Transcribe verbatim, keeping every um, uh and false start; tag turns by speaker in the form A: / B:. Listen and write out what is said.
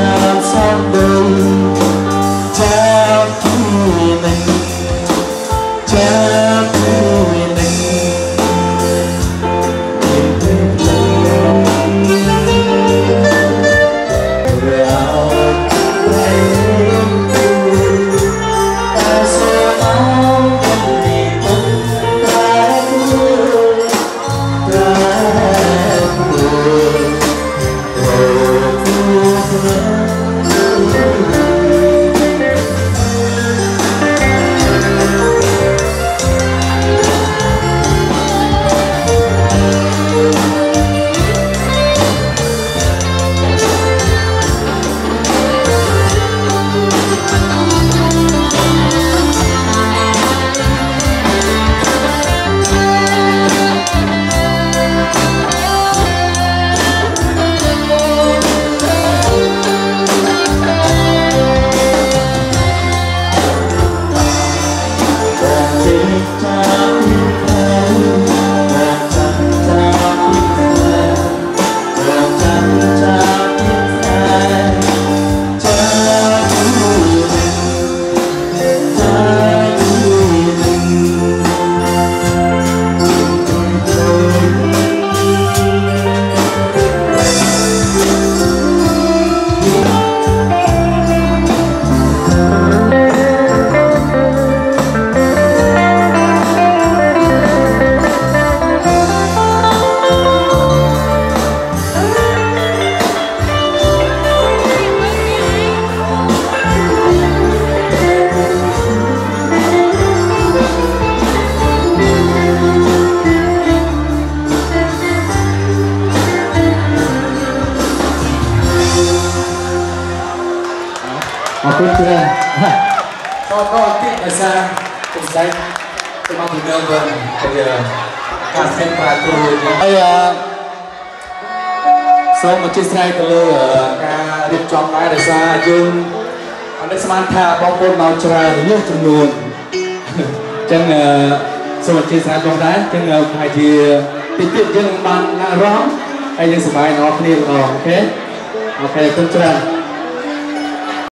A: trao son đời trao vui mình trao vui mình niềm tin rào quay ta sẽ áo vì tôi ta vui ta vui
B: Học viên chưa?
C: Cho con tiết ở xa cùng danh tôi mong mình nâng vâng bây giờ cả xem và tôi
B: bây sau một chiếc xe từ lư ở ca điệp chọn tay ở xa dương ở đây xem tha bóng bồn màu trà nước trong nguồn chân sau một chiếc xe trong đá chân phải thì tiết tiết chân bàn rõ hay những sự bài nó không đi ok ok không trà